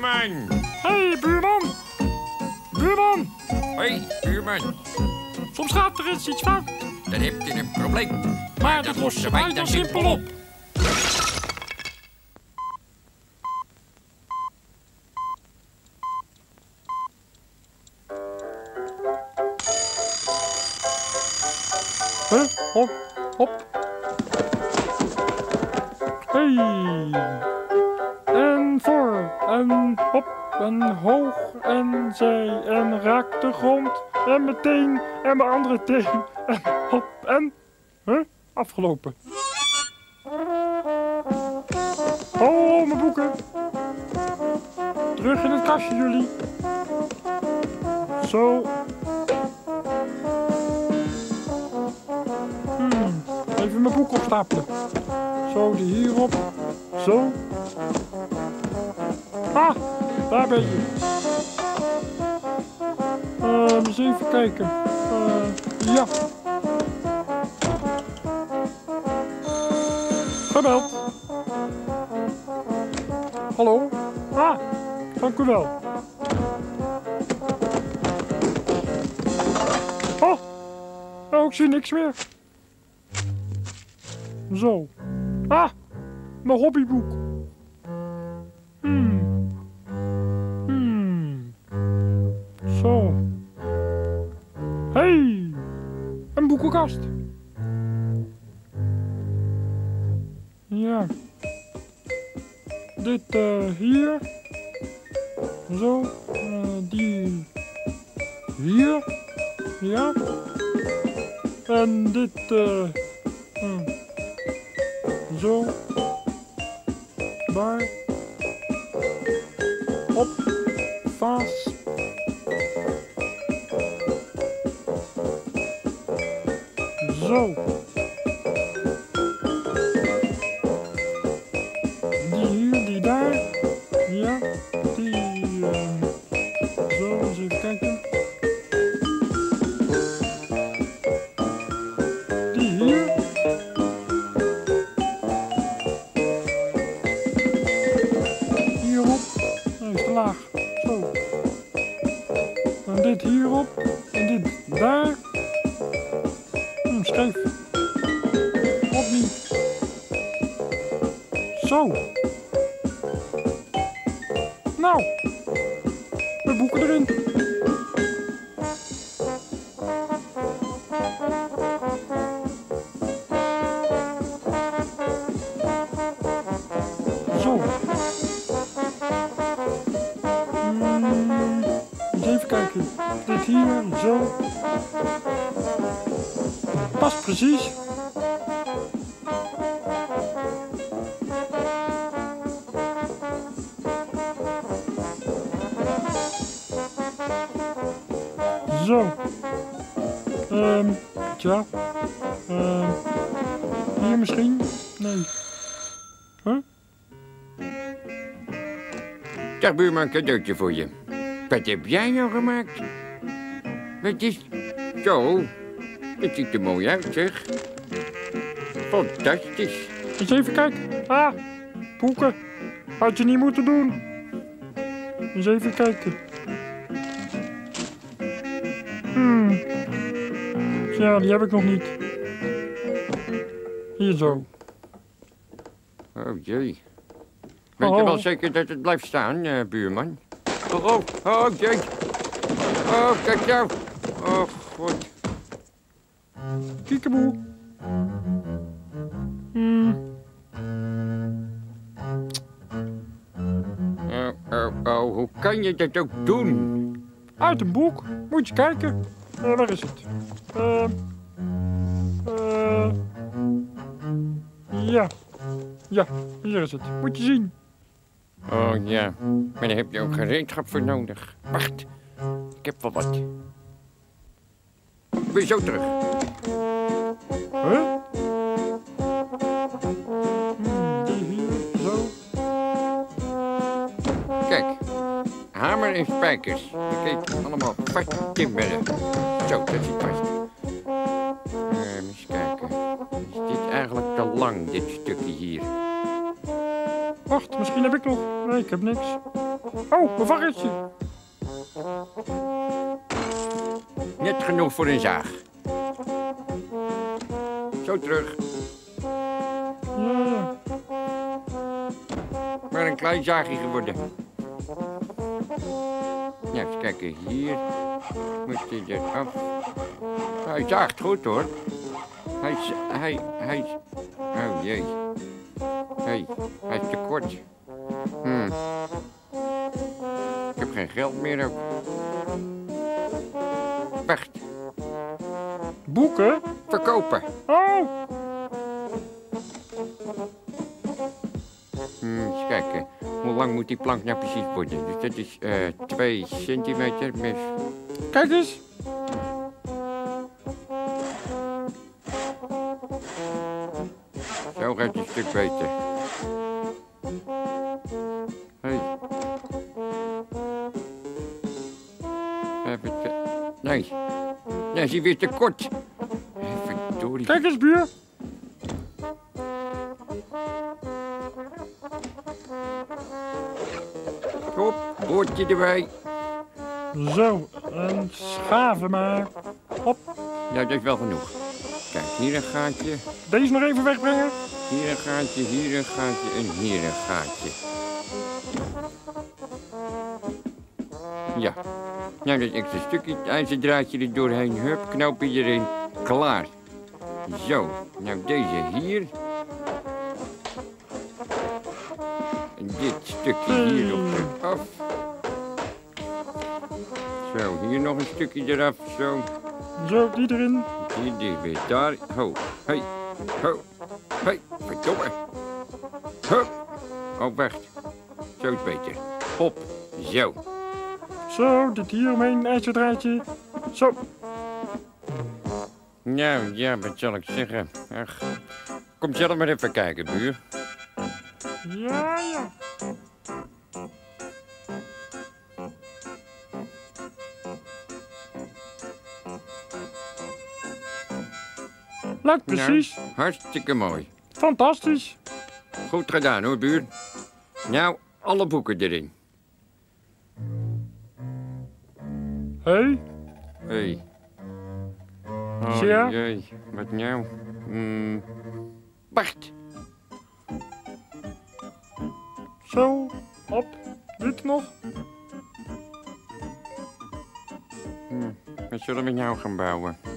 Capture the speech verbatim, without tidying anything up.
buurman. Hé, hey, buurman. Buurman. Hoi, buurman. Soms gaat er eens iets fout. Dan heb je een probleem. Maar dat lossen wij dan simpel op. Huh? Hop, hop. Hey. En voor, en hop, en hoog, en zij, en raak de grond, en meteen, en mijn andere teen, en hop, en... Huh? Afgelopen. Oh, mijn boeken. Terug in het kastje, jullie. Zo. Hmm. Even mijn boek opstapelen. Zo, die hierop. Zo. Ah, daar ben je. Uh, eens even kijken. Uh, ja. Gebeld. Hallo? Ah, dank u wel. Oh, oh, ik zie niks meer. Zo. Ah, mijn hobbyboek. Hmm. Hmm. Zo. Hey, een boekenkast. Ja. Dit uh, hier. Zo. Uh, die hier. Ja. En dit uh, uh, zo. Daar. Op. Vaas. Zo. Die hier, die daar. Ja. Die. Uh, zo, eens even kijken. Die hier. Hierop. Nee, is te laag. Zo. En dit hierop. En dit daar. Hm, scheef. Opnieuw. Zo. Nou. We boeken erin. Zo. Hmm, eens even kijken. Dit hier, zo. Past precies. Zo. Um, tja. Um, hier misschien? Nee. Huh? Dag buurman, een cadeautje voor je. Wat heb jij nou gemaakt? Wat is... Zo. Het ziet er mooi uit, zeg. Fantastisch. Eens even kijken. Ah, boeken. Had je niet moeten doen. Eens even kijken. Hmm. Ja, die heb ik nog niet. Hier zo. Oh jee. Weet Oh. je wel zeker dat het blijft staan, uh, buurman? Oh, oh, oh, jee. Oh, kijk nou. Oh, god. Kiekeboe. Hmm. Oh, oh, oh, hoe kan je dat ook doen? Uit een boek. Moet je kijken. Uh, waar is het? Uh, uh, ja. Ja, hier is het. Moet je zien. Oh ja, maar daar heb je ook gereedschap voor nodig. Wacht, ik heb wel wat. Ik ben zo terug. Huh? Hmm, die hier, zo. Kijk, hamer en spijkers. Je kijk allemaal vast timmeren. Zo, dat zit vast. Uh, eens kijken. Is dit eigenlijk te lang, dit stukje hier? Wacht, misschien heb ik nog... Nee, ik heb niks. Oh, een varkentje. Net genoeg voor een zaag. Zo terug. Ja. Maar een klein zaagje geworden. Ja, eens kijken. Hier moet hij eraf. Hij zaagt goed hoor. Hij, z- hij, hij... Oh jee. Hey, hij is te kort. Hmm. Ik heb geen geld meer ook. Wacht, Boeken? verkopen. Oh, Hmm, eens kijken. Hoe lang moet die plank nou precies worden? Dus dat is eh twee centimeter met... kijk eens. Zo gaat het een stuk beter. Hey. Even ki- Nee. Nee, is hij weer te kort. Verdorie. Kijk eens, buur. Hop, boordje erbij. Zo, en schaven maar. Hop, Nou, dat is wel genoeg. Kijk, hier een gaatje, deze nog even wegbrengen. hier een gaatje, hier een gaatje en hier een gaatje. Ja. Nou, dat extra stukje ijzerdraadje er doorheen. Hup, knoopje erin. Klaar. Zo. Nou, deze hier. En dit stukje hier nog eraf. Zo, hier nog een stukje eraf. Zo. Zo, die erin. Hier, dit weer daar. Ho. Hey. Ho. Hey. Verdomme. Hup. Oh, wacht. Zo is beter. Hop. Zo. Zo, dit hier omheen, ijzerdraadje. Zo, Nou, ja, wat zal ik zeggen? Ach, kom zelf maar even kijken, buur. ja, ja. Lijkt precies. Nou, hartstikke mooi. Fantastisch. Goed gedaan hoor, buur. Nou, alle boeken erin. Hé, hey, Hé. Oh, Ja? jee, wat nou? Hmm. Wacht. zo, op, dit nog. Hmm. Wat zullen we nou gaan bouwen?